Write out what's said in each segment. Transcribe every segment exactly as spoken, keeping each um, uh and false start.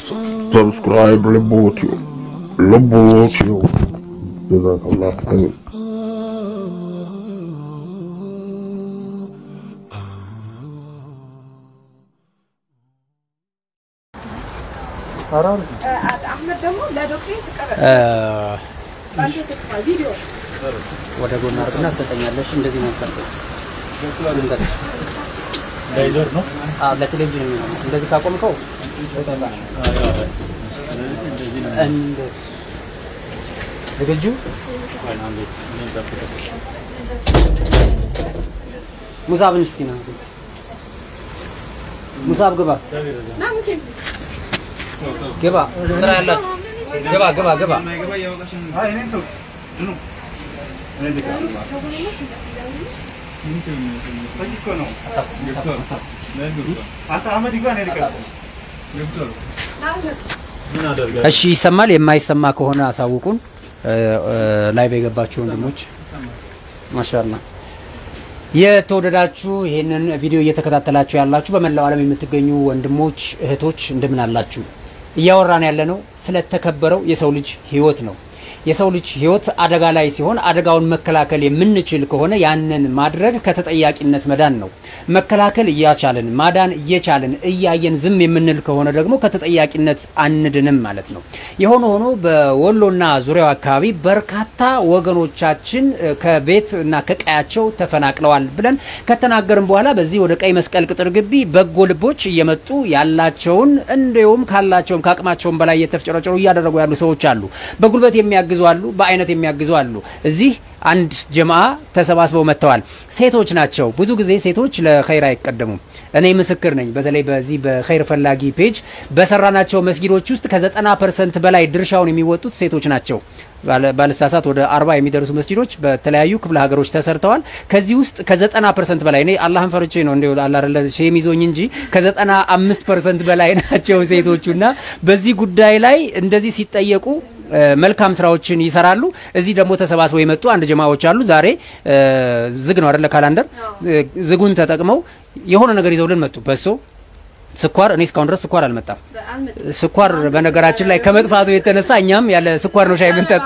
subscribe Lebotio. Lebotio. Jazakallah khair. Haram. Ahmed demo la document ተቀበል ባንተ ተቀበል ቪዲዮ ወደ ጎን አርግና ተጠኛለሽ እንደዚህ ነው ታርገው እንደዚህ ላይዘር ነው አዎ ለቴሌቪዥን ነው እንደዚህ ካቆምከው ተጠላ እንደዚህ ለገጁ ሙሳብን እስቲ ነው ሙሳብ ግባ ና ሙሴዝ ግባ ስራ ያለ ግባ ግባ ግባ አይ እኔ ነው ነው እኔ ልካ እሺ ይሰማል የማይሰማ ከሆነ አሳውቁን ላይቭ የገባችሁ ወንድሞች ማሻአላህ የተወደዳችሁ ይሄንን ቪዲዮ እየተከታተላችሁ ያላችሁ በመላው ዓለም የምትገኙ ወንድሞች እህቶች እንደምን አላችሁ እያወራን ያለነው ስለተከበረው የሰው ልጅ ህይወት ነው የሰው ልጅ ህይወት አደጋ ላይ ሲሆን አደጋውን መከላከል የምንችል ከሆነ ያንን ማድረግ ከተጠያቂነት መዳን ነው መከላከል እያቻለን ማዳን እየቻለን እያየን ዝም የምንል ከሆነ ደግሞ ከተጠያቂነት አንድንም ማለት ነው የሆነ ሆኖ በወሎና ዙሪያው አካባቢ በርካታ ወገኖቻችን ከቤትና ከቀያቸው ተፈናቅለዋል ብለን ከተናገርን በኋላ በዚህ ወደ ቀይ መስቀል ቅጥር ግቢ በጎ ልቦች እየመጡ ያላቸውን እንደውም ካላቸውም ካቅማቸውም በላይ የተፈጨረጨሩ እያደረጉ ያሉ ሰዎች አሉ በጉልበት የሚያግዙ አሉ በአይነት የሚያግዙ አሉ እዚህ አንድ ጀማዓ ተሰባስበው መተዋል ሴቶች ናቸው ብዙ ጊዜ ሴቶች ለኸይር አይቀደሙም እኔ ምስክር ነኝ በተለይ በዚህ በኸይር ፈላጊ ፔጅ በሰራናቸው መስጊዶች ውስጥ ከ90 ፐርሰንት በላይ ድርሻውን የሚወጡት ሴቶች ናቸው ባለሳሳት ወደ አርባ የሚደርሱ መስጊዶች በተለያዩ ክፍለ ሀገሮች ተሰርተዋል ከዚህ ውስጥ ከ90 ፐርሰንት በላይ እኔ አላህን ፈርቼ ነው እንደው አላህ ረለ ሼም ይዞኝ እንጂ ከ95 ፐርሰንት በላይ ናቸው ሴቶቹና በዚህ ጉዳይ ላይ እንደዚህ ሲጠየቁ መልካም ስራዎችን ይሰራሉ እዚህ ደግሞ ተሰባስበው የመጡ አንድ ጀማዓዎች አሉ ዛሬ ዝግ ነው አይደለ ካላንደር ዝጉን ተጠቅመው የሆነ ነገር ይዘውልን መጡ በሶ ስኳር እኔ እስካሁን ድረስ ስኳር አልመጣም ስኳር በነገራችን ላይ ከመጥፋቱ የተነሳ እኛም ያለ ስኳር ነው ሻይ ምንጠጣ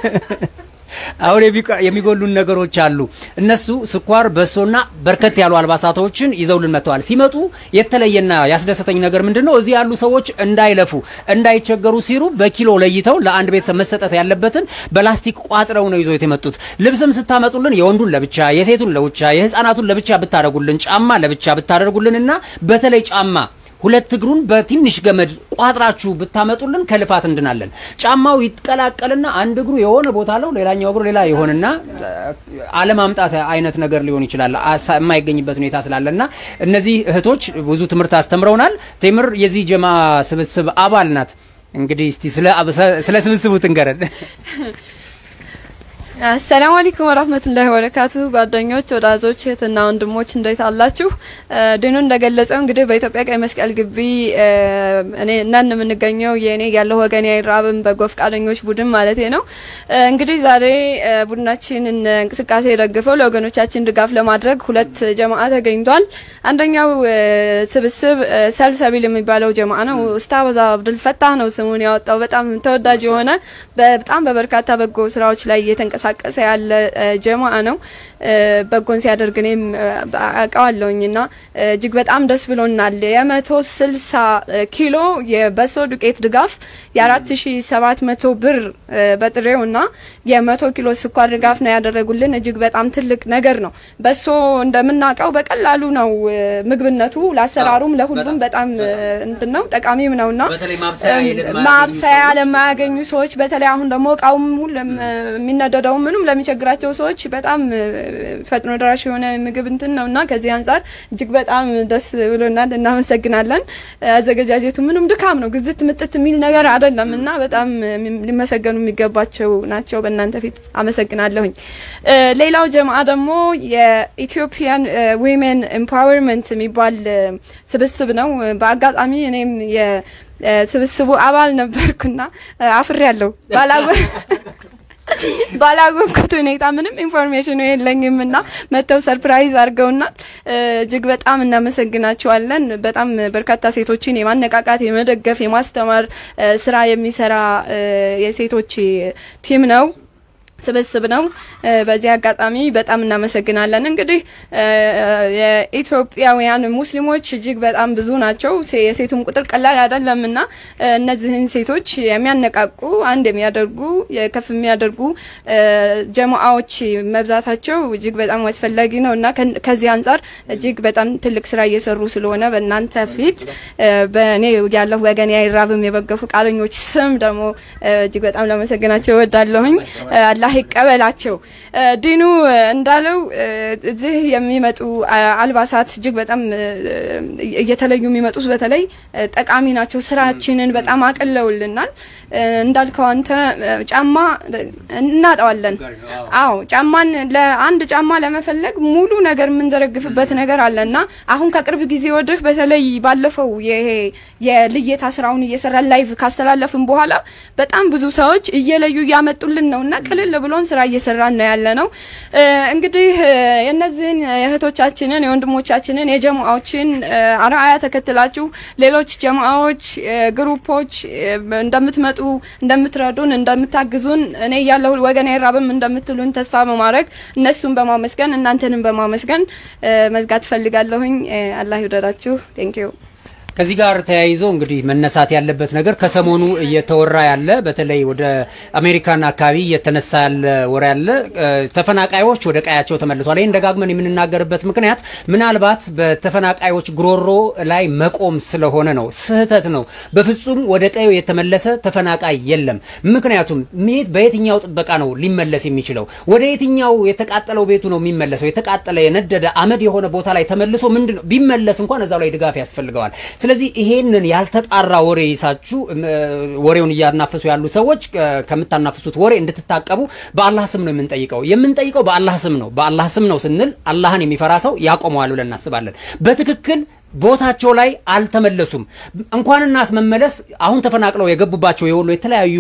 አሁን የሚጎሉን ነገሮች አሉ እነሱ ስኳር በሶና በርከት ያሉ አልባሳቶችን ይዘውልን መተዋል ሲመጡ የተለየና ያስደሰተኝ ነገር ምንድነው እዚህ ያሉ ሰዎች እንዳይለፉ እንዳይቸገሩ ሲሩ በኪሎ ለይተው ለአንድ ቤተሰብ መሰጠት ያለበትን በላስቲክ ቋጥረው ነው ይዘው የተመጡት ልብስም ስታመጡልን የወንዱን ለብቻ የሴቱን ለብቻ የህፃናቱን ለብቻ ብታረጉልን ጫማ ለብቻ ብታደርጉልንና በተለይ ጫማ ሁለት እግሩን በትንሽ ገመድ ቋጥራችሁ ብታመጡልን ከልፋት እንድናለን ጫማው ይተቀላቀልና አንድ እግሩ የሆነ ቦታ አለው ሌላኛው እግሩ ሌላ ይሆንና አለማምጣት አይነት ነገር ሊሆን ይችላል የማይገኝበት ሁኔታ ስላለና እነዚህ እህቶች ብዙ ትምህርት አስተምረውናል ቴምር የዚህ ጀማ ስብስብ አባል ናት እንግዲህ እስቲ ስለ ስለ ስብስቡ ትንገረን السلام عليكم ورحمة الله وبركاته ጓደኞች ወዳጆች እህትና ወንድሞች እንዴት አላችሁ ዲኑ እንደገለጸው እንግዲህ በኢትዮጵያ ቀይ መስቀል ግቢ እኔ እናን የምንገኘው የኔ ያለው ወገኔ አይራብም በጎ ፈቃደኞች ቡድን ማለት ነው እንግዲህ ዛሬ ቡድናችንን እንቅስቃሴ ደግፈው ለወገኖቻችን ድጋፍ ለማድረግ ሁለት ጀማዓ ተገኝቷል አንደኛው ስብስብ ሰልሰቢል የሚባለው ጀማዓ ነው ኡስታዝ አብዱል ፈታህ ነው ስሙን ያወጣው በጣም ተወዳጅ የሆነ በጣም በበርካታ በጎ ስራዎች ላይ የተንቀሳቀሰ ቀሰ ያለ ጀማዓ ነው በጎን ሲያደርግኔም አቃዋለውኝና እጅግ በጣም ደስ ብሎናል የ160 ኪሎ የበሶ ዱቄት ድጋፍ የ4700 ብር በጥሬውና የ100 ኪሎ ስኳር ድጋፍ ነው ያደረጉልን እጅግ በጣም ትልቅ ነገር ነው በሶ እንደምናቀው በቀላሉ ነው ምግብነቱ ለአሰራሩም ለሁሉም በጣም እንትን ነው ጠቃሚም ነውና ማብሰያ ለማያገኙ ሰዎች በተለይ አሁን ደግሞ ቃውም ሁሉም የሚነደደው ምንም ለሚቸግራቸው ሰዎች በጣም ፈጥኖ ደራሽ የሆነ ምግብ እንትን ነውና ከዚህ አንፃር እጅግ በጣም ደስ ብሎናል እናመሰግናለን አዘጋጃጀቱ ምንም ድካም ነው ግዝት ምጥት የሚል ነገር አይደለምና በጣም ሊመሰገኑ የሚገባቸው ናቸው በእናንተ ፊት አመሰግናለሁኝ ሌላው ጀማዓ ደግሞ የኢትዮጵያን ዊሜን ኤምፓወርመንት የሚባል ስብስብ ነው በአጋጣሚ እኔም የስብስቡ አባል ነበርኩና አፍሬያለሁ ባላው ባላወቅኩት ሁኔታ ምንም ኢንፎርሜሽን የለኝምና መተው ሰርፕራይዝ አድርገውናል እጅግ በጣም እናመሰግናቸዋለን በጣም በርካታ ሴቶችን የማነቃቃት የመደገፍ የማስተማር ስራ የሚሰራ የሴቶች ቲም ነው ስብስብ ነው በዚህ አጋጣሚ በጣም እናመሰግናለን እንግዲህ የኢትዮጵያውያን ሙስሊሞች እጅግ በጣም ብዙ ናቸው የሴቱን ቁጥር ቀላል አይደለምና እነዚህን ሴቶች የሚያነቃቁ አንድ የሚያደርጉ የከፍ የሚያደርጉ ጀማዓዎች መብዛታቸው እጅግ በጣም አስፈላጊ ነውና ከዚህ አንፃር እጅግ በጣም ትልቅ ስራ እየሰሩ ስለሆነ በእናንተ ፊት በእኔ ያለው ወገን ያይራብም የበገፉ ቃለኞች ስም ደግሞ እጅግ በጣም ለማመሰግናቸው እወዳለሁኝ አላህ ይቀበላቸው ዲኑ እንዳለው እዚህ የሚመጡ አልባሳት እጅግ በጣም እየተለዩ የሚመጡት በተለይ ጠቃሚ ናቸው ስራችንን በጣም አቀለውልናል እንዳልከው አንተ ጫማ እናጣዋለን አዎ ጫማን ለአንድ ጫማ ለመፈለግ ሙሉ ነገር ምንዘረግፍበት ነገር አለና አሁን ከቅርብ ጊዜ ወድህ በተለይ ባለፈው ይሄ የልየታ ስራውን እየሰራ ላይቭ ካስተላለፍን በኋላ በጣም ብዙ ሰዎች እየለዩ ያመጡልን ነውና ቅልል ብሎን ስራ እየሰራን ነው ያለነው እንግዲህ የነዚህን የእህቶቻችንን የወንድሞቻችንን የጀማዓዎችን አራያ ተከትላችሁ ሌሎች ጀማዓዎች ግሩፖች እንደምትመጡ እንደምትረዱን እንደምታግዙን እኔ ያለው ወገኔ ራብም እንደምትሉን ተስፋ በማድረግ እነሱን በማመስገን እናንተንም በማመስገን መዝጋት ፈልጋለሁኝ አላህ ይወደዳችሁ ቴንክ ዩ ከዚህ ጋር ተያይዞ እንግዲህ መነሳት ያለበት ነገር ከሰሞኑ እየተወራ ያለ በተለይ ወደ አሜሪካን አካባቢ እየተነሳ ያለ ወሬ ያለ ተፈናቃዮች ወደ ቀያቸው ተመልሰዋል ይሄን ደጋግመን የምንናገርበት ምክንያት ምናልባት በተፈናቃዮች ግሮሮ ላይ መቆም ስለሆነ ነው ስህተት ነው በፍጹም ወደ ቀዩ የተመለሰ ተፈናቃይ የለም ምክንያቱም በየትኛው ጥበቃ ነው ሊመለስ የሚችለው ወደ የትኛው የተቃጠለው ቤቱ ነው የሚመለሰው የተቃጠለ የነደደ አመድ የሆነ ቦታ ላይ ተመልሶ ምንድነው ቢመለስ እንኳን እዛው ላይ ድጋፍ ያስፈልገዋል ስለዚህ ይሄንን ያልተጣራ ወሬ ይሳችሁ ወሬውን ያናፈሱ ያሉ ሰዎች ከምታናፈሱት ወሬ እንድትታቀቡ በአላህ ስም ነው የምንጠይቀው የምንጠይቀው በአላህ ስም ነው በአላህ ስም ነው ስንል አላህን የሚፈራ ሰው ያቆመዋል ብለን እናስባለን በትክክል ቦታቸው ላይ አልተመለሱም እንኳንናስ መመለስ አሁን ተፈናቅለው የገቡባቸው የወሎ የተለያዩ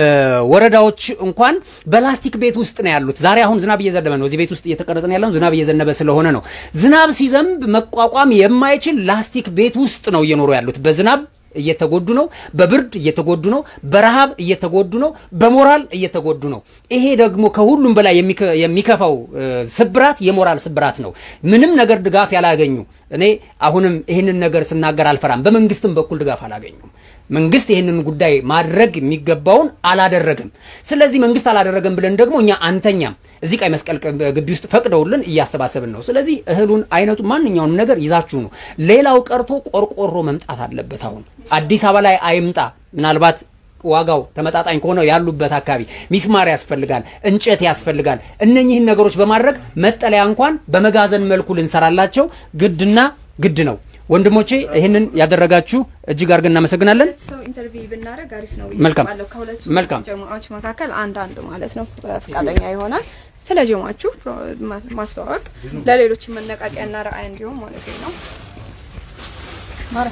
ወረዳዎች እንኳን በላስቲክ ቤት ውስጥ ነው ያሉት ዛሬ አሁን ዝናብ እየዘነበ ነው እዚህ ቤት ውስጥ እየተቀረጸን ያለው ዝናብ እየዘነበ ስለሆነ ነው ዝናብ ሲዘንብ መቋቋም የማይችል ላስቲክ ቤት ውስጥ ነው እየኖሩ ያሉት በዝናብ እየተጎዱ ነው በብርድ እየተጎዱ ነው በረሃብ እየተጎዱ ነው በሞራል እየተጎዱ ነው ይሄ ደግሞ ከሁሉም በላይ የሚከፋው ስብራት የሞራል ስብራት ነው ምንም ነገር ድጋፍ ያላገኙ እኔ አሁንም ይሄንን ነገር ስናገር አልፈራም በመንግስትም በኩል ድጋፍ አላገኙም መንግስት ይሄንን ጉዳይ ማድረግ የሚገባውን አላደረገም ስለዚህ መንግስት አላደረገም ብለን ደግሞ እኛ አንተኛም እዚህ ቀይ መስቀል ግቢ ውስጥ ፈቅደውልን እያሰባሰብን ነው ስለዚህ እህሉን አይነቱ ማንኛውንም ነገር ይዛችሁ ነው ሌላው ቀርቶ ቆርቆሮ መምጣት አለበት አሁን አዲስ አበባ ላይ አይምጣ ምናልባት ዋጋው ተመጣጣኝ ከሆነ ያሉበት አካባቢ ሚስማር ያስፈልጋል እንጨት ያስፈልጋል እነኚህን ነገሮች በማድረግ መጠለያ እንኳን በመጋዘን መልኩ ልንሰራላቸው ግድና ግድ ነው ወንድሞቼ ይሄንን ያደረጋችሁ እጅግ አርገን እናመሰግናለን ሰው ኢንተርቪው ብናረግ አሪፍ ነው መልካም ከሁለት መልካም ጀማዓዎች መካከል አንድ አንድ ማለት ነው ፍቃደኛ ይሆናል ስለ ጀማዓችሁ ማስተዋወቅ ለሌሎች መነቃቂያና ራዕይ እንዲሆን ማለት ነው ማራ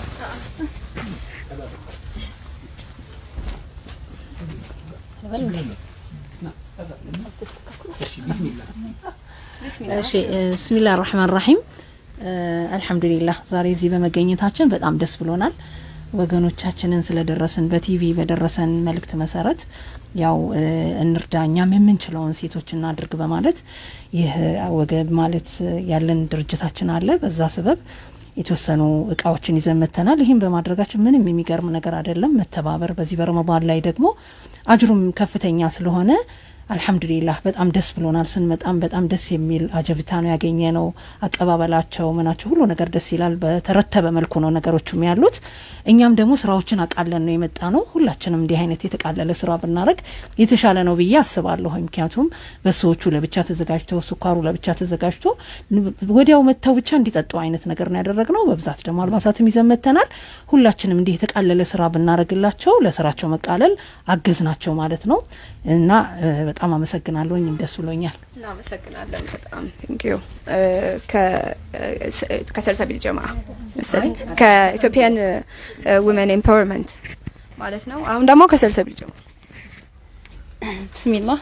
እሺ ቢስሚላህ الرحمن الرحيم አልহামዱሊላህ ዛሬ እዚህ በመገኘታችን በጣም ደስ ብሎናል ወገኖቻችንን ስለደረሰን በቲቪ በደረሰን መልእክት መሰረት ያው እንርዳኛም የምንችለውን ሴቶችና አድርግ በማለት ይህ ወገብ ማለት ያለን ድርጅታችን አለ በዛ ሰበብ የተወሰኑ እቃዎችን ይዘመተናል ይሄን በማድረጋችን ምንም የሚገርም ነገር አይደለም መተባበር በዚህ በረመዳን ላይ ደግሞ አጅሩም ከፍተኛ ስለሆነ አልহামዱሊላህ በጣም ደስ ብሎናል ስንመጣም በጣም ደስ የሚል አጀብታ ነው ያገኘነው አቀባበላቸው መናቸው ሁሉ ነገር ደስ ይላል በተረተበ መልኩ ነው ነገሮችም ያሉት እኛም ደግሞ ስራዎችን አቃለን ነው የመጣነው ሁላችንም እንዲህ አይነት የተቃለለ ስራ ብናረግ የተሻለ ነው ብዬ አስባለሁ ምክንያቱም በሰዎቹ ለብቻ ተዘጋጅተው ሱካሩ ለብቻ ተዘጋጅቶ ወዲያው መተው ብቻ እንዲጠጡ አይነት ነገር ነው ያደረግነው በብዛት ደግሞ አልባሳትም ይዘመተናል ሁላችንም እንዲህ የተቃለለ ስራ ብናረግላቸው ለስራቸው መቃለል አገዝናቸው ማለት ነው እና በጣም አመሰግናለሁኝ ደስ ብሎኛል እናመሰግናለን በጣም ቴንክ ዩ ከ ከሰልሰቢል ጀማዓ መሰለኝ ከኢትዮጵያን ውመን ኤምፓወርመንት ማለት ነው አሁን ደግሞ ከሰልሰቢል ጀማዓ ቢስሚላህ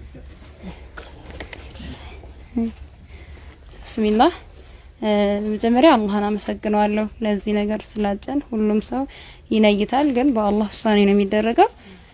ቢስሚላህ መጀመሪያ አላህን አመሰግናለሁ ለዚህ ነገር ስላጨን ሁሉም ሰው ይነይታል ግን በአላህ ውሳኔ ነው የሚደረገው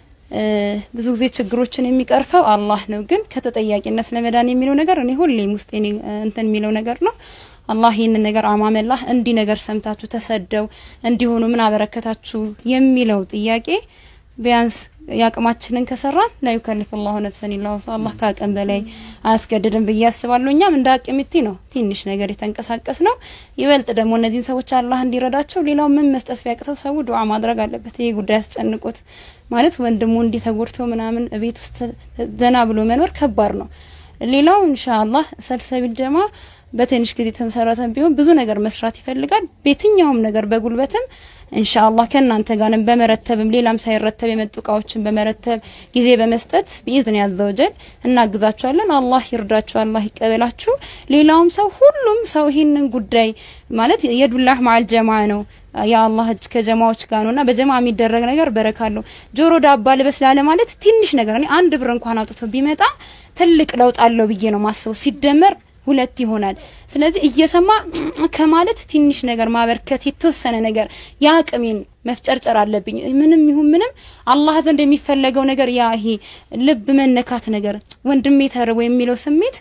ብዙ ጊዜ ችግሮችን የሚቀርፈው አላህ ነው ግን ከተጠያቂነት ለመዳን የሚለው ነገር እኔ ሁሌም ውስጥ እኔ እንትን የሚለው ነገር ነው አላህ ይሄን ነገር አማመላህ እንዲ ነገር ሰምታችሁ ተሰደው እንዲሆኑ ምን አበረከታችሁ የሚለው ጥያቄ ቢያንስ ያቅማችንን ከሰራን ላይ ከልፍ الله ነፍሰን ኢላ ወሳ አላህ ካቀም በላይ አስገድደን በያስባለሁ እኛም እንዳቅምቲ ነው ትንሽ ነገር የተንቀሳቀስ ነው ይበልጥ ደግሞ እነዚህን ሰዎች አላህ እንዲረዳቸው ሌላው ምን መስጠት ቢያቅተው ሰው ዱዓ ማድረግ አለበት ይሄ ጉዳይ አስጨንቆት ማለት ወንድሙ እንዲ ተጎርቶ ምናምን ቤት ውስጥ ዘና ብሎ መኖር ከባድ ነው ሌላው ኢንሻአላህ ሰልሰቢል ጀማ በትንሽ ጊዜ ተመሰረተን ቢሆን ብዙ ነገር መስራት ይፈልጋል በየትኛውም ነገር በጉልበትም ኢንሻአላህ ከናንተ ጋርም በመረተብም ሌላም ሳይረተብ የመጡቃዎችን በመረተብ ጊዜ በመስጠት በኢዝን ያዘወጀል እናግዛችኋለን አላህ ይርዳችሁ አላህ ይቀበላችሁ ሌላውም ሰው ሁሉም ሰው ይሄንን ጉዳይ ማለት የዱላህ ማል ጀማዓ ነው ያ አላህ እጅ ከጀማዎች ጋር ነውና በጀማዓ የሚደረግ ነገር በረካለው ጆሮ ዳባ ልበስ ላለ ማለት ትንሽ ነገር እኔ አንድ ብር እንኳን አውጥቶ ቢመጣ ትልቅ ለውጥ አለው ብዬ ነው ማስበው ሲደመር ሁለት ይሆናል ስለዚህ እየሰማ ከማለት ትንሽ ነገር ማበርከት የተወሰነ ነገር ያቅሜን መፍጨርጨር አለብኝ ምንም ይሁን ምንም አላህ ዘንድ የሚፈልገው ነገር ያ ይሄ ልብ መነካት ነገር ወንድሜ ተርቦ የሚለው ስሜት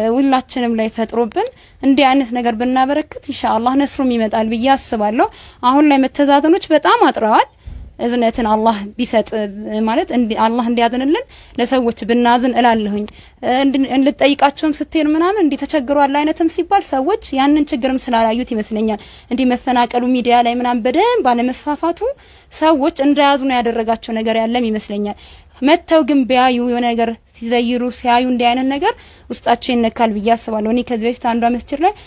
ሁላችንም ላይ ፈጥሮብን እንደ አይነት ነገር ብናበረክት ኢንሻአላህ ነስሩም ይመጣል ብዬ አስባለሁ አሁን ላይ መተዛዘኖች በጣም አጥረዋል እዝነትን አላህ ቢሰጥ ማለት እንዲ አላህ እንዲያዝንልን ለሰዎች ብናዝን እላለሁኝ እንልጠይቃቸውም ስትሄድ ምናምን እንዲ ተቸግሯል አይነትም ሲባል ሰዎች ያንን ችግርም ስላላዩት ይመስለኛል እንዲ መፈናቀሉ ሚዲያ ላይ ምናምን በደንብ ባለመስፋፋቱ ሰዎች እንዳያዙ ነው ያደረጋቸው ነገር ያለም ይመስለኛል መተው ግን ቢያዩ የሆነ ነገር ሲዘይሩ ሲያዩ እንዲ አይነት ነገር ውስጣቸው ይነካል ብዬ አስባለሁ እኔ ከዚህ በፊት አንዷ መስጂድ ላይ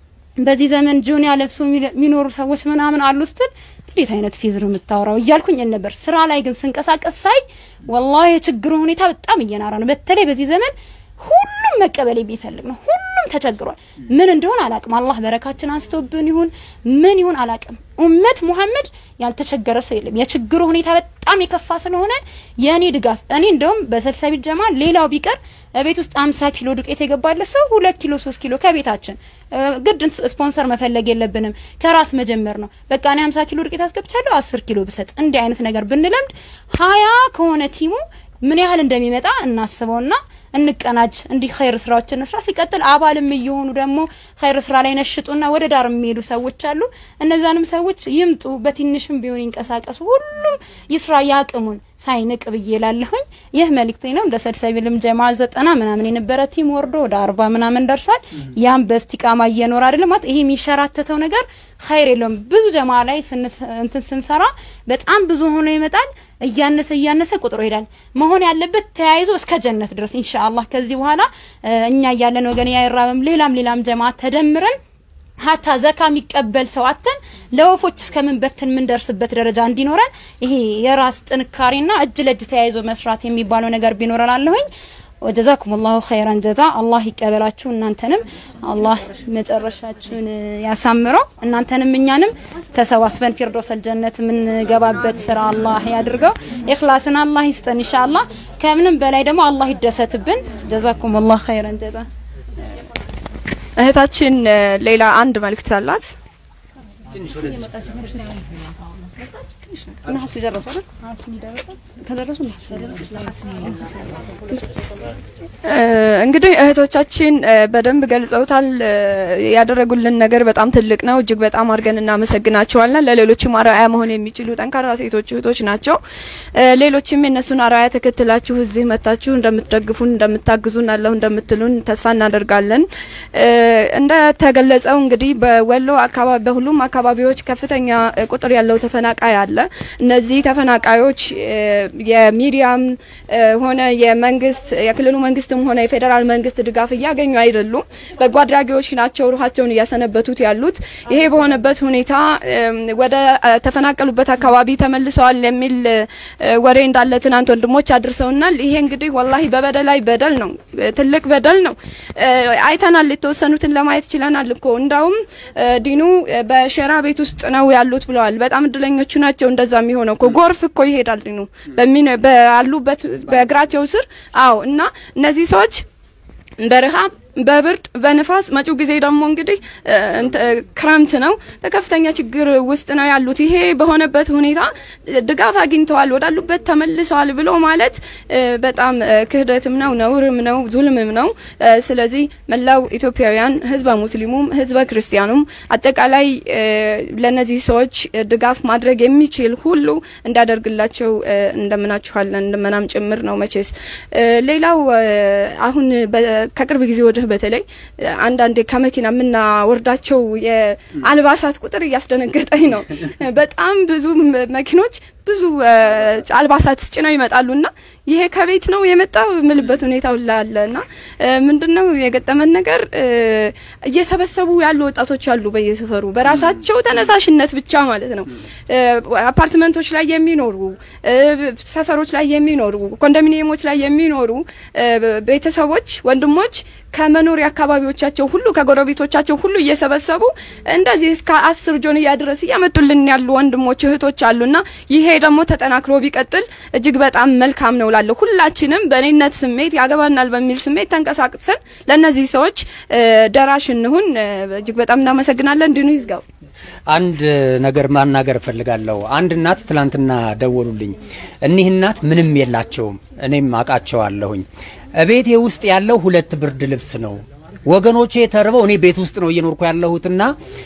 በዚህ ዘመን ጆኒያ ለብሶ የሚኖሩ ሰዎች ምናምን አሉ ስትል እንዴት አይነት ፊዝሩ የምታወራው ይያልኩኝ ነበር ስራ ላይ ግን ስንቀሳቀስ ሳይ والله የችግሩ ሁኔታ በጣም እየናራ ነው በተለይ በዚህ ዘመን ሁሉም መቀበል የሚፈልግ ነው ሁሉም ተቸግሯል ምን እንደሆነ አላቅም አላህ በረካችን አንስቶብን ይሁን ምን ይሁን አላቅም ኡመት መሐመድ ያልተቸገረ ሰው የለም የችግሩ ሁኔታ በጣም ይከፋ ስለሆነ የኔ ድጋፍ እኔ እንደውም በሰልሰቢል ጀማ ሌላው ቢቀር ቤት ውስጥ ሃምሳ ኪሎ ዱቄት የገባለ ሰው ሁለት ኪሎ ሶስት ኪሎ ከቤታችን ግድ ስፖንሰር መፈለግ የለብንም ከራስ መጀመር ነው በቃ እኔ ሃምሳ ኪሎ ዱቄት አስገብቻለሁ አስር ኪሎ ብሰጥ እንደ አይነት ነገር ብንለምድ ሀያ ከሆነ ቲሙ ምን ያህል እንደሚመጣ እናስበውና እንቀናጅ እንዲ ኸይር ስራዎችን እንስራ ሲቀጥል አባልም ይሆኑ ደግሞ ኸይር ስራ ላይ ነሽጡና ወደ ዳር የሚሄዱ ሰዎች አሉ እነዛንም ሰዎች ይምጡ በትንሽም ቢሆን ይንቀሳቀሱ ሁሉም ይስራ ያቅሙን ሳይንቅ በየላለሁኝ ይህ መልእክቴ ነው እንደ ሰልሰቢልም ጀማዓ ዘጠና ምናምን የነበረ ቲም ወርዶ ወደ አርባ ምናምን ደርሷል ያም በስቲቃማ እየኖር አይደለም ማለት ይሄ የሚሸራተተው ነገር ኸይር የለም ብዙ ጀማዓ ላይ እንትን ስንሰራ በጣም ብዙ ሆኖ ይመጣል እያነሰ እያነሰ ቁጥሩ ይላል መሆን ያለበት ተያይዞ እስከ ጀነት ድረስ ኢንሻአላህ ከዚህ በኋላ እኛ ያለን ወገን ያይራብም ሌላም ሌላም ጀማዓ ተደምረን ሀታ ዘካ የሚቀበል ሰው አተን ለወፎች እስከምን በተን ምን ደርስበት ደረጃ እንዲኖረን ይሄ የራስ ጥንካሬና እጅ ለእጅ ተያይዞ መስራት የሚባለው ነገር ቢኖረን አለሁኝ وجزاكم الله خيرا جزاء الله ይቀበላችሁ እናንተንም አላህ መጨረሻችሁን ያሳምረው እናንተንም እኛንም ተሰዋስበን ፊርዶሰል ጀነት ምን ገባበት ስራ አላህ ያድርገው ኢኽላስን አላህ ይስጠን ኢንሻአላህ ከምንም በላይ ደግሞ አላህ ይደሰትብን جزاكم الله خيرا جزاء እህታችን ሌላ አንድ መልእክት አላት ትንሽ ወደዚህ نحس لجرسوا نحس كدرسوا نحس እንግዲህ እህቶቻችን በደንብ ገልጸውታል ያደረጉልን ነገር በጣም ትልቅ ነው እጅግ በጣም አርገን እናመሰግናቸዋለን ለሌሎችም አራያ መሆን የሚችሉ ጠንካራ ሴቶች እህቶች ናቸው ሌሎችም የነሱን አራያ ተከትላችሁ እዚህ መጣችሁ እንደምትደግፉን እንደምታግዙን አላህ እንደምትሉን ተስፋ እናደርጋለን እንደ ተገለጸው እንግዲህ በወሎ አካባቢ በሁሉም አካባቢዎች ከፍተኛ ቁጥር ያለው ተፈናቃይ አለ እነዚህ ተፈናቃዮች የሚዲያም ሆነ የመንግስት የክልሉ መንግስትም ሆነ የፌደራል መንግስት ድጋፍ ያገኙ አይደሉም በጓድራጊዎች ናቸው ሩሃቸውን ያሰነበቱት ያሉት ይሄ በሆነበት ሁኔታ ወደ ተፈናቀሉበት አካባቢ ተመልሰዋል የሚል ወሬ እንዳለ ትናንት ወንድሞች አድርሰውናል ይሄ እንግዲህ والله በበደላይ በደል ነው ትልቅ በደል ነው አይተናል የተወሰኑትን ለማየት ይችላልናል እኮ እንዳውም ዲኑ በሸራ ቤት ውስጥ ነው ያሉት ብለዋል በጣም እድለኞች ናቸው እንደዛ የሚሆነው እኮ ጎርፍ እኮ ይሄዳል ነው በሚነ ባሉበት በእግራቸው ስር አዎ እና እነዚህ ሰዎች በረሃብ በብርድ በነፋስ መጪው ጊዜ ደግሞ እንግዲህ ክረምት ነው በከፍተኛ ችግር ውስጥ ነው ያሉት ይሄ በሆነበት ሁኔታ ድጋፍ አግኝተዋል ወዳሉበት ተመልሰዋል ብሎ ማለት በጣም ክህደትም ነው ነውርም ነው ዙልምም ነው ስለዚህ መላው ኢትዮጵያውያን ህዝበ ሙስሊሙም ህዝበ ክርስቲያኑም አጠቃላይ ለነዚህ ሰዎች ድጋፍ ማድረግ የሚችል ሁሉ እንዳደርግላቸው እንደምናችኋለን እንደምናም ጭምር ነው መቼስ ሌላው አሁን ከቅርብ ጊዜ ወደ በተለይ አንድ አንድ ከመኪና ምንና ወርዳቸው የአልባሳት ቁጥር ያስደነገጠኝ ነው በጣም ብዙ መኪኖች ብዙ አልባሳት ጭነው ይመጣሉና ይሄ ከቤት ነው የመጣው ምልበት ሁኔታው ላለና ምንድነው የገጠመን ነገር እየሰበሰቡ ያሉ ወጣቶች አሉ በየሰፈሩ በራሳቸው ተነሳሽነት ብቻ ማለት ነው አፓርትመንቶች ላይ የሚኖሩ ሰፈሮች ላይ የሚኖሩ ኮንዶሚኒየሞች ላይ የሚኖሩ ቤተሰቦች ወንድሞች ከመኖሪያ አካባቢዎቻቸው ሁሉ ከጎረቤቶቻቸው ሁሉ እየሰበሰቡ እንደዚህ እስከ አስር ጆንያ ድረስ ያመጡልን ያሉ ወንድሞች እህቶች አሉና ይሄ ደግሞ ተጠናክሮ ቢቀጥል እጅግ በጣም መልካም ነው ላለው ሁላችንም በእኔነት ስሜት ያገባናል በሚል ስሜት ተንቀሳቅሰን ለነዚህ ሰዎች ደራሽ እንሁን እጅግ በጣም እናመሰግናለን ድኑ ይዝጋው አንድ ነገር ማናገር ፈልጋለሁ አንድ እናት ትላንትና ደወሉልኝ እኒህ እናት ምንም የላቸውም እኔም አቃቸዋለሁኝ ቤቴ ውስጥ ያለው ሁለት ብርድ ልብስ ነው ወገኖቼ ተርበው እኔ ቤት ውስጥ ነው እየኖርኩ ያለሁትና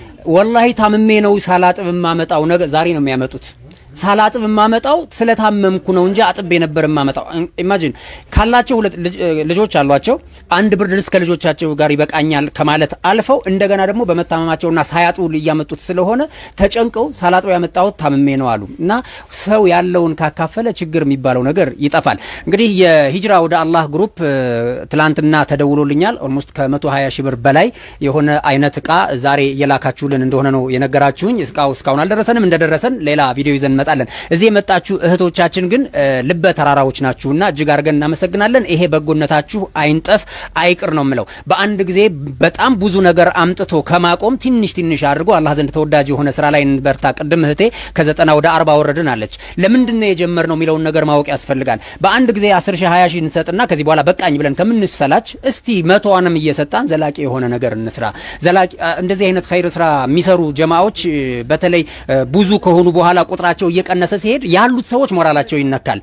ወላሂ ታምሜ ነው ሳላጥብ ማመጣው ነገ ዛሬ ነው የሚያመጡት ሳላጥብ ማመጣው ስለታመምኩ ነው እንጂ አጥቤ ነበር ማመጣው ኢማጂን ካላቸው ልጆች አሏቸው አንድ ብርድ ልብስ ከልጆቻቸው ጋር ይበቃኛል ከማለት አልፈው እንደገና ደግሞ በመታመማቸውና ሳያጡ ያመጡት ስለሆነ ተጨንቀው ሳላጥብ ያመጣው ታምሜ ነው አሉ እና ሰው ያለውን ካካፈለ ችግር የሚባለው ነገር ይጠፋል እንግዲህ የሂጅራ ወደ አላህ ግሩፕ ትላንትና ተደውሎልኛል ኦልሞስት ከ120 ሺህ ብር በላይ የሆነ አይነት ቃ ዛሬ የላካችሁልን እንደሆነ ነው የነገራችሁኝ እስካው እስካውን አልደረሰንም እንደደረሰን ሌላ ቪዲዮ ይዘን መጣለን እዚህ የመጣችሁ እህቶቻችን ግን ልበ ተራራዎች ናችሁና እጅግ አርገን እናመሰግናለን ይሄ በጎነታችሁ አይንጠፍ አይቅር ነው ምለው በአንድ ጊዜ በጣም ብዙ ነገር አምጥቶ ከማቆም ትንሽ ትንሽ አድርጎ አላህ ዘንድ ተወዳጅ የሆነ ስራ ላይ እንበርታ ቅድም እህቴ ከዘጠና ወደ አርባ ወረድን አለች ለምንድን ነው የጀመርነው የሚለውን ነገር ማወቅ ያስፈልጋል በአንድ ጊዜ አስር ሺህ ሃያ ሺህ እንሰጥና ከዚህ በኋላ በቃኝ ብለን ከምንሰላች እስቲ መቶዋንም እየሰጣን ዘላቂ የሆነ ነገር እንስራ ዘላቂ እንደዚህ አይነት ኸይር ስራ የሚሰሩ ጀማዓዎች በተለይ ብዙ ከሆኑ በኋላ ቁጥራቸው እየቀነሰ ሲሄድ ያሉት ሰዎች ሞራላቸው ይነካል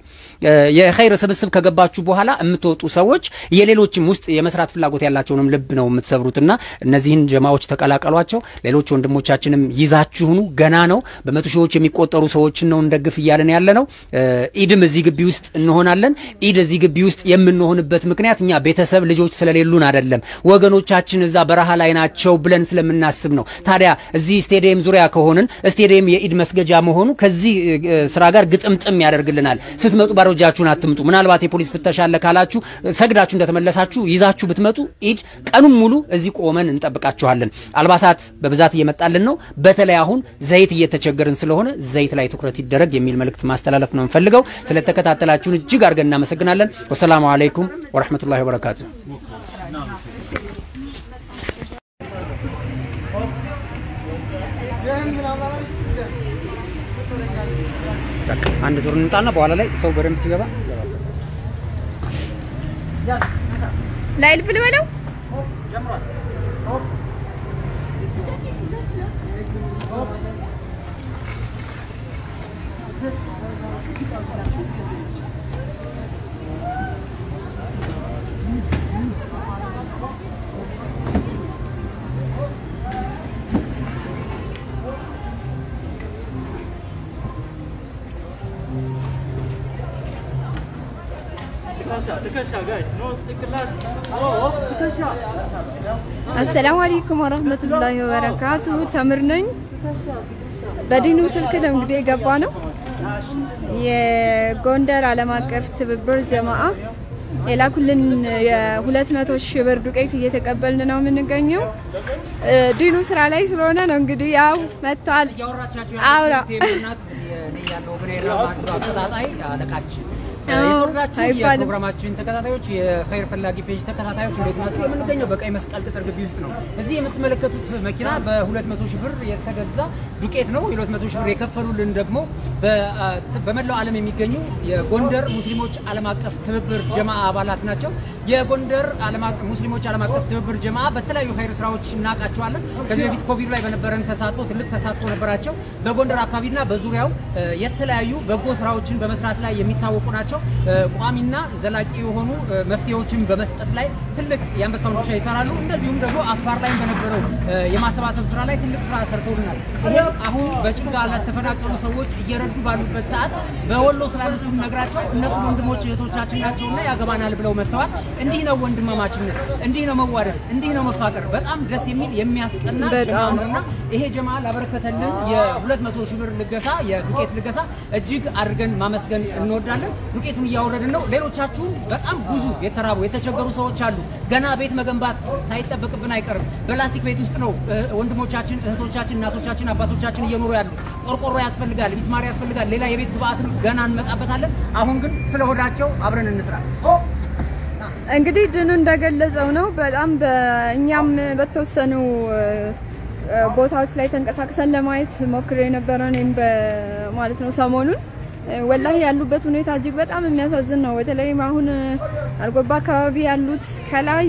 የኸይር ስብስብ ከገባችሁ በኋላ እምትወጡ ሰዎች የሌሎችም ውስጥ የመስራት ፍላጎት ያላቸውንም ልብ ነው የምትሰብሩትና እነዚህን ጀማዓዎች ተቀላቀሏቸው ሌሎች ወንድሞቻችንም ይዛችሁኑ ገና ነው በመቶ ሺዎች የሚቆጠሩ ሰዎችን ነው እንደግፍ ይያለን ያለነው ኢድም እዚህ ግቢ ውስጥ እንሆናለን ኢድ እዚህ ግቢ ውስጥ የምንሆንበት ምክንያት እኛ ቤተሰብ ልጆች ስለሌሉን አይደለም ወገኖቻችን እዛ በረሃ ላይ ናቸው ብለን ስለምናስብ ነው ታዲያ እዚህ ስቴዲየም ዙሪያ ከሆነን ስቴዲየም የኢድ መስገጃ መሆኑ ከዚህ ስራ ጋር ግጥምጥም ያደርግልናል ስትመጡ ባሮጃችሁን አትምጡ ምናልባት የፖሊስ ፍተሻ አለ ካላችሁ ሰግዳችሁ እንደተመለሳችሁ ይዛችሁ ብትመጡ ኢድ ቀኑን ሙሉ እዚህ ቆመን እንጠብቃችኋለን አልባሳት በብዛት እየመጣልን ነው በተለይ አሁን ዘይት እየተቸገርን ስለሆነ ዘይት ላይ ትኩረት ይደረግ የሚል መልእክት ማስተላለፍ ነው እንፈልገው ስለተከታተላችሁን እጅግ አርገን እናመሰግናለን ወሰላሙ አለይኩም ወራህመቱላሂ ወበረካቱ አንድ ዙር እንጣና በኋላ ላይ ሰው በደም ሲገባ ላይል ፍል በለው ጀምሯል السلام عليكم ورحمة الله وبركاته تمر ነኝ በዲኑ ስልክ ነው እንግዲህ ገባ ነው የጎንደር ዓለም አቀፍ ትብብር ጀማዓ የላኩልን የ200 ሺህ ብር ዱቄት እየተቀበልን ነው የምንገኘው ዲኑ ስራ ላይ ስለሆነ ነው እንግዲህ ያው መጣል አውራ እኔ ያለው ብሬራ ማድረግ አጣጣይ አለቃችን የጦር የተወደዳችሁ የፕሮግራማችን ተከታታዮች የኸይር ፈላጊ ፔጅ ተከታታዮች እንዴት ናችሁ? የምንገኘው በቀይ መስቀል ቅጥር ግቢ ውስጥ ነው። እዚህ የምትመለከቱት መኪና በሁለት መቶ ሺህ ብር የተገዛ ዱቄት ነው። የሁለት መቶ ሺህ ብር የከፈሉልን ደግሞ በመላው ዓለም የሚገኙ የጎንደር ሙስሊሞች ዓለም አቀፍ ትብብር ጀማዓ አባላት ናቸው። የጎንደር ዓለም አቀፍ ሙስሊሞች ዓለም አቀፍ ትብብር ጀማዓ በተለያዩ ኸይር ስራዎች እናቃቸዋለን። ከዚህ በፊት ኮቪድ ላይ በነበረን ተሳትፎ ትልቅ ተሳትፎ ነበራቸው። በጎንደር አካባቢና በዙሪያው የተለያዩ በጎ ስራዎችን በመስራት ላይ የሚታወቁ ናቸው። ቋሚና ዘላቂ የሆኑ መፍትሄዎችን በመስጠት ላይ ትልቅ የአንበሳውን ድርሻ ይሰራሉ። እንደዚሁም ደግሞ አፋር ላይ በነበረው የማሰባሰብ ስራ ላይ ትልቅ ስራ ሰርተውልናል። ይሄ አሁን በጭንጋ ለተፈናቀሉ ሰዎች እየረዱ ባሉበት ሰዓት በወሎ ስላሉት ነግራቸው እነሱ ወንድሞች እህቶቻችን ናቸውና ያገባናል ብለው መጥተዋል። እንዲህ ነው ወንድማማችነት፣ እንዲህ ነው መዋደድ፣ እንዲህ ነው መፋቀር። በጣም ደስ የሚል የሚያስቀና ጀማዓ ነውና ይሄ ጀማዓ ላበረከተልን የሁለት መቶ ሺህ ብር ልገሳ የዱቄት ልገሳ እጅግ አድርገን ማመስገን እንወዳለን። ዱቄቱን እያወረድን ነው። ሌሎቻችሁ በጣም ብዙ የተራቡ የተቸገሩ ሰዎች አሉ። ገና ቤት መገንባት ሳይጠበቅብን አይቀርም። በላስቲክ ቤት ውስጥ ነው ወንድሞቻችን እህቶቻችን እናቶቻችን አባቶቻችን እየኖሩ ያሉ። ቆርቆሮ ያስፈልጋል፣ ሚስማር ያስፈልጋል፣ ሌላ የቤት ግብአትም ገና እንመጣበታለን። አሁን ግን ስለሆዳቸው አብረን እንስራ። እንግዲህ ድኑ እንደገለጸው ነው። በጣም በእኛም በተወሰኑ ቦታዎች ላይ ተንቀሳቅሰን ለማየት ሞክሬ ነበር እኔም በማለት ነው ሰሞኑን ወላሂ ያሉበት ሁኔታ እጅግ በጣም የሚያሳዝን ነው። በተለይ አሁን አርጎባ አካባቢ ያሉት ከላይ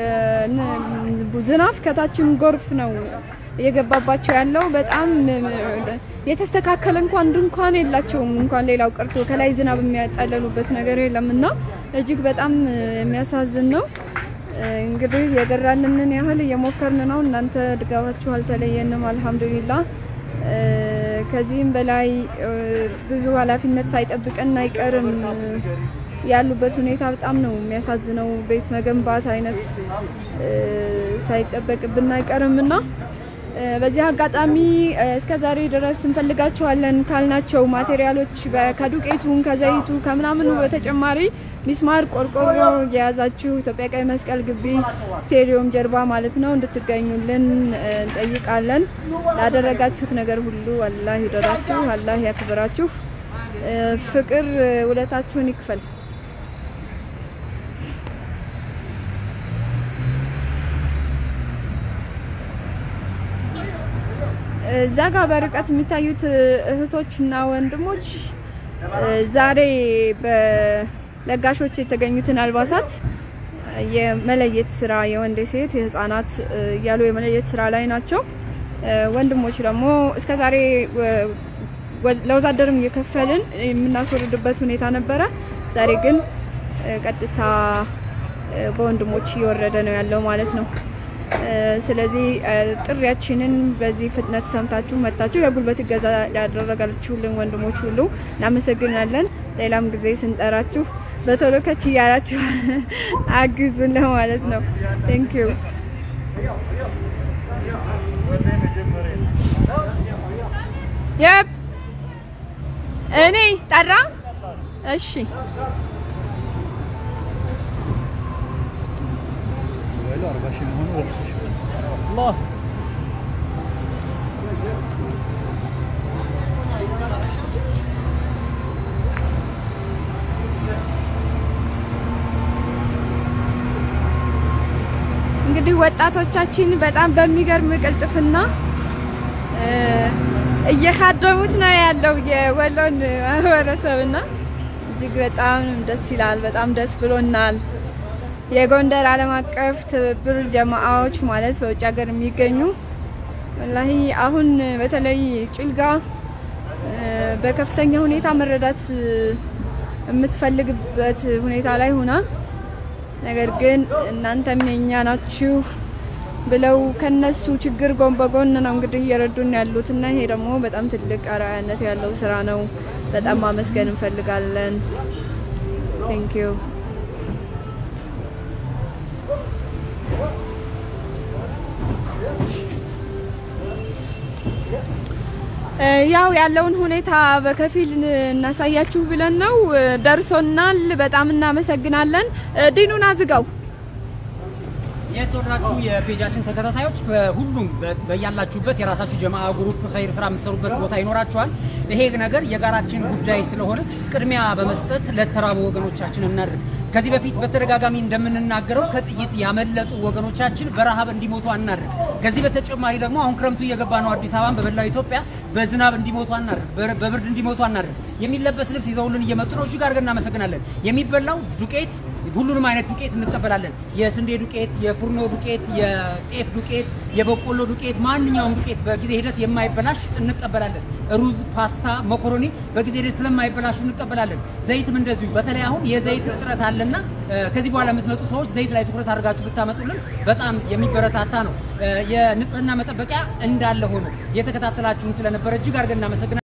ዝናብ ከታችም ጎርፍ ነው እየገባባቸው ያለው። በጣም የተስተካከለ እንኳን ድንኳን የላቸውም። እንኳን ሌላው ቀርቶ ከላይ ዝናብ የሚያጣለሉበት ነገር የለምና እጅግ በጣም የሚያሳዝን ነው። እንግዲህ የገራንንን ያህል እየሞከርን ነው። እናንተ ድጋፋችሁ አልተለየንም አልহামዱሊላህ። ከዚህም በላይ ብዙ ኃላፊነት ሳይጠብቀን አይቀርም። ያሉበት ሁኔታ በጣም ነው የሚያሳዝነው። ቤት መገንባት አይነት ሳይጠበቅብን አይቀርምና በዚህ አጋጣሚ እስከ ዛሬ ድረስ እንፈልጋቸዋለን ካልናቸው ማቴሪያሎች ከዱቄቱን ከዘይቱ ከምናምኑ በተጨማሪ ሚስማር ቆርቆሮ የያዛችሁ ኢትዮጵያ ቀይ መስቀል ግቢ ስቴዲየም ጀርባ ማለት ነው እንድትገኙልን እንጠይቃለን። ላደረጋችሁት ነገር ሁሉ አላህ ይደራችሁ፣ አላህ ያክብራችሁ፣ ፍቅር ውለታችሁን ይክፈል። ዛጋ በርቀት የሚታዩት እህቶችና ወንድሞች ዛሬ በለጋሾች የተገኙትን አልባሳት የመለየት ስራ የወንድ ሴት የህፃናት ያሉ የመለየት ስራ ላይ ናቸው። ወንድሞች ደግሞ እስከ ዛሬ ለወዛደርም እየከፈልን የምናስወርድበት ሁኔታ ነበረ። ዛሬ ግን ቀጥታ በወንድሞች እየወረደ ነው ያለው ማለት ነው። ስለዚህ ጥሪያችንን በዚህ ፍጥነት ሰምታችሁ መጣችሁ የጉልበት እገዛ ያደረጋችሁልን ወንድሞች ሁሉ እናመሰግናለን። ሌላም ጊዜ ስንጠራችሁ በቶሎ ከች ያላችሁ አግዙን ለማለት ነው። ቴንክ ዩ የፕ እኔ ጠራ እሺ الله እንግዲህ ወጣቶቻችን በጣም በሚገርም ቅልጥፍና እየካደሙት ነው ያለው የወሎን ማህበረሰብና እጅግ በጣም ደስ ይላል። በጣም ደስ ብሎናል። የጎንደር ዓለም አቀፍ ትብብር ጀማዓዎች ማለት በውጭ ሀገር የሚገኙ ወላሂ አሁን በተለይ ጭልጋ በከፍተኛ ሁኔታ መረዳት የምትፈልግበት ሁኔታ ላይ ሆና ነገር ግን እናንተም የኛ ናችሁ ብለው ከነሱ ችግር ጎን በጎን ነው እንግዲህ እየረዱን ያሉትና ይሄ ደግሞ በጣም ትልቅ አርአያነት ያለው ስራ ነው። በጣም ማመስገን እንፈልጋለን። ቴንክ ዩ ያው ያለውን ሁኔታ በከፊል እናሳያችሁ ብለን ነው ደርሶናል። በጣም እናመሰግናለን። ዲኑን አዝጋው የተወራችሁ የፔጃችን ተከታታዮች በሁሉም በያላችሁበት የራሳችሁ ጀማዓ ግሩፕ ኸይር ስራ የምትሰሩበት ቦታ ይኖራችኋል። ይሄ ነገር የጋራችን ጉዳይ ስለሆነ ቅድሚያ በመስጠት ለተራቡ ወገኖቻችን እናድርግ። ከዚህ በፊት በተደጋጋሚ እንደምንናገረው ከጥይት ያመለጡ ወገኖቻችን በረሃብ እንዲሞቱ አናድርግ። ከዚህ በተጨማሪ ደግሞ አሁን ክረምቱ እየገባ ነው። አዲስ አበባን በመላው ኢትዮጵያ በዝናብ እንዲሞቱ አናድርግ፣ በብርድ እንዲሞቱ አናድርግ። የሚለበስ ልብስ ይዘውልን እየመጡ ነው። እጅግ አድርገን እናመሰግናለን። የሚበላው ዱቄት ሁሉንም አይነት ዱቄት እንቀበላለን። የስንዴ ዱቄት፣ የፉርኖ ዱቄት፣ የጤፍ ዱቄት፣ የበቆሎ ዱቄት፣ ማንኛውም ዱቄት በጊዜ ሂደት የማይበላሽ እንቀበላለን። ሩዝ፣ ፓስታ፣ መኮሮኒ በጊዜ ሂደት ስለማይበላሹ እንቀበላለን። ዘይትም እንደዚሁ። በተለይ አሁን የዘይት እጥረት አለና ከዚህ በኋላ የምትመጡ ሰዎች ዘይት ላይ ትኩረት አድርጋችሁ ብታመጡልን በጣም የሚበረታታ ነው። የንጽህና መጠበቂያ እንዳለ ሆኖ የተከታተላችሁን ስለነበረ እጅግ አድርገን እናመሰግናለን።